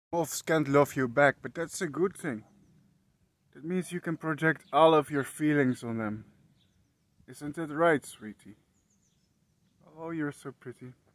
Moths can't love you back, but that's a good thing. That means you can project all of your feelings on them. Isn't that right, sweetie? Oh, you're so pretty.